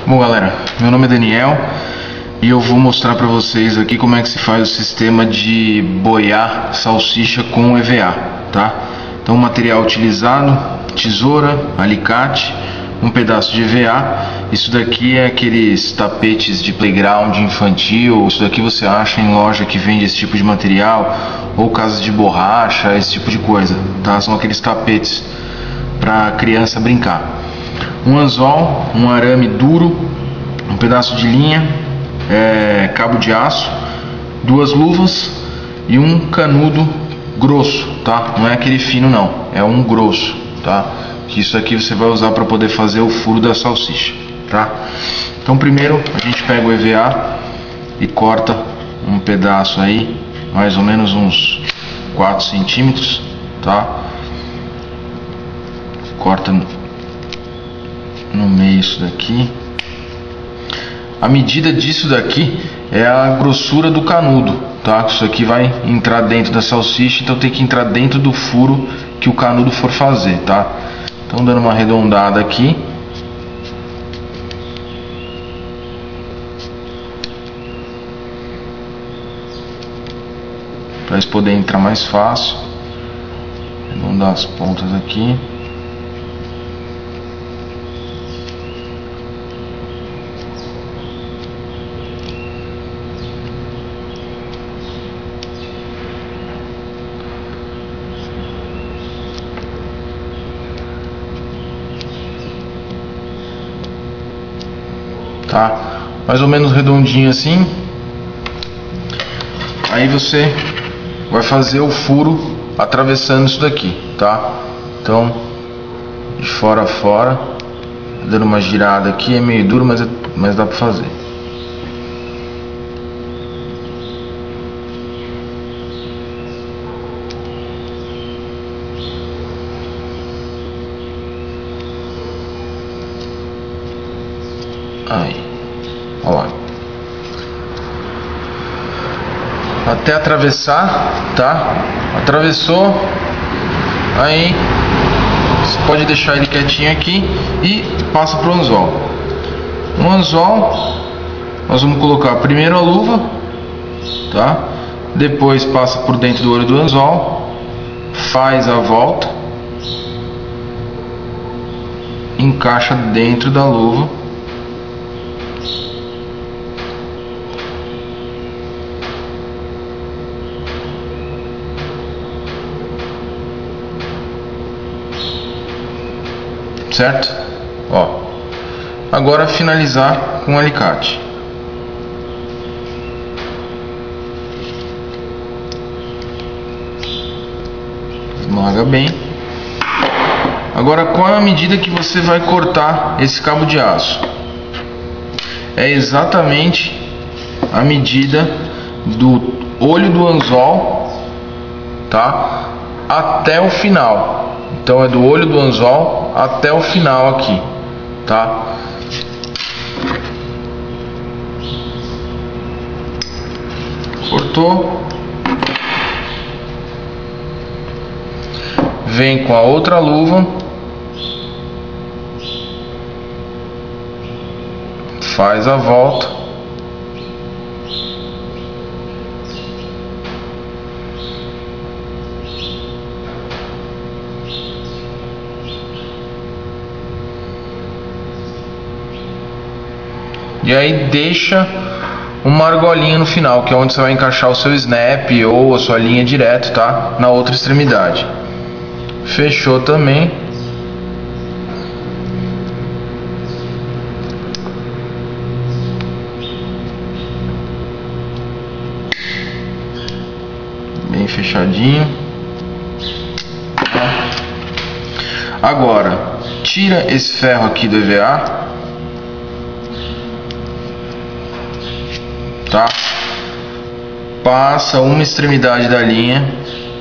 Bom, galera, meu nome é Daniel e eu vou mostrar para vocês aqui como é que se faz o sistema de boiar salsicha com EVA, tá? Então, o material utilizado: tesoura, alicate, um pedaço de EVA. Isso daqui é aqueles tapetes de playground infantil. Isso daqui você acha em loja que vende esse tipo de material, ou casas de borracha, esse tipo de coisa, tá? São aqueles tapetes para criança brincar. Um anzol, um arame duro, um pedaço de linha, cabo de aço, duas luvas e um canudo grosso, tá? Não é aquele fino não, é um grosso, tá? Que isso aqui você vai usar para poder fazer o furo da salsicha, tá? Então primeiro a gente pega o EVA e corta um pedaço aí, mais ou menos uns 4 centímetros, tá? Corta no meio isso daqui. A medida disso daqui é a grossura do canudo, tá? Isso aqui vai entrar dentro da salsicha, então tem que entrar dentro do furo que o canudo for fazer, tá? Então, dando uma arredondada aqui. Para eles poderem entrar mais fácil. Arredondar as pontas aqui. Tá? Mais ou menos redondinho assim. Aí você vai fazer o furo atravessando isso daqui, tá? Então, de fora a fora, dando uma girada aqui. É meio duro, mas dá pra fazer. Aí, olha lá. Até atravessar, tá? Atravessou. Aí você pode deixar ele quietinho aqui e passa pro anzol. No anzol nós vamos colocar primeiro a luva, tá? Depois passa por dentro do olho do anzol, faz a volta, encaixa dentro da luva. Certo? Ó. Agora finalizar com o alicate. Esmaga bem. Agora, qual é a medida que você vai cortar esse cabo de aço? É exatamente a medida do olho do anzol, tá? Até o final. Então é do olho do anzol até o final aqui, tá? Cortou. Vem com a outra luva. Faz a volta. E aí deixa uma argolinha no final, que é onde você vai encaixar o seu snap ou a sua linha direto, tá? Na outra extremidade. Fechou também. Bem fechadinho. Agora, tira esse ferro aqui do EVA. Tá? Passa uma extremidade da linha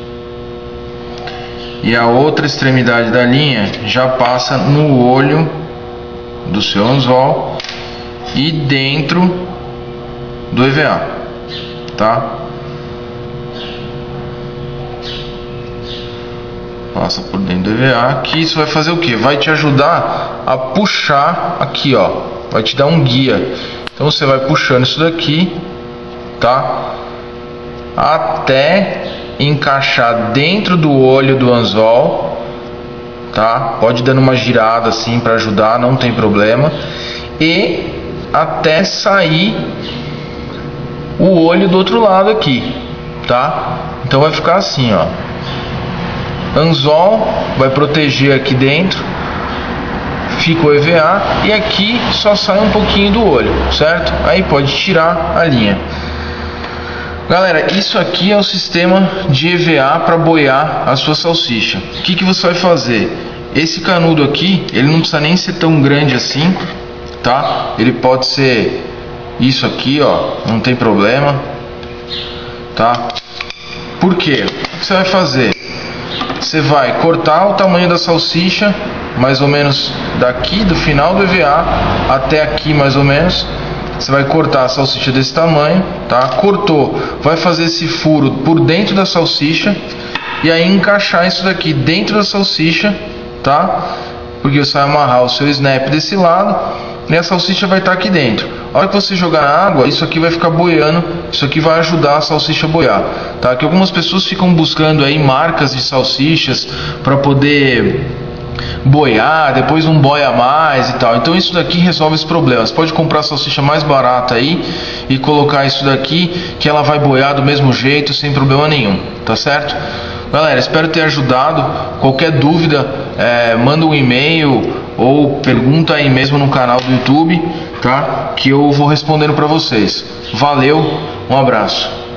e a outra extremidade da linha já passa no olho do seu anzol e dentro do EVA, tá? Passa por dentro do EVA, que isso vai fazer o que? Vai te ajudar a puxar aqui, ó, vai te dar um guia. Então você vai puxando isso daqui, tá? Até encaixar dentro do olho do anzol, tá? Pode ir dando uma girada assim para ajudar, não tem problema. E até sair o olho do outro lado aqui, tá? Então vai ficar assim, ó. Anzol vai proteger aqui dentro, fica o EVA e aqui só sai um pouquinho do olho, certo? Aí pode tirar a linha. Galera, isso aqui é o sistema de EVA para boiar a sua salsicha. O que você vai fazer? Esse canudo aqui, ele não precisa nem ser tão grande assim, tá? Ele pode ser isso aqui, ó, não tem problema, tá? Por quê? O que você vai fazer? Você vai cortar o tamanho da salsicha, mais ou menos daqui, do final do EVA até aqui mais ou menos. Você vai cortar a salsicha desse tamanho, tá? Cortou, vai fazer esse furo por dentro da salsicha e aí encaixar isso daqui dentro da salsicha, tá? Porque você vai amarrar o seu snap desse lado e a salsicha vai estar aqui dentro. A hora que você jogar na água, isso aqui vai ficar boiando, isso aqui vai ajudar a salsicha a boiar, tá? Que algumas pessoas ficam buscando aí marcas de salsichas para poder boiar, depois não boia mais e tal. Então isso daqui resolve esse problema. Você pode comprar a salsicha mais barata aí e colocar isso daqui, que ela vai boiar do mesmo jeito, sem problema nenhum, tá certo? Galera, espero ter ajudado. Qualquer dúvida, manda um e-mail ou pergunta aí mesmo no canal do YouTube, tá? Que eu vou respondendo para vocês. Valeu, um abraço.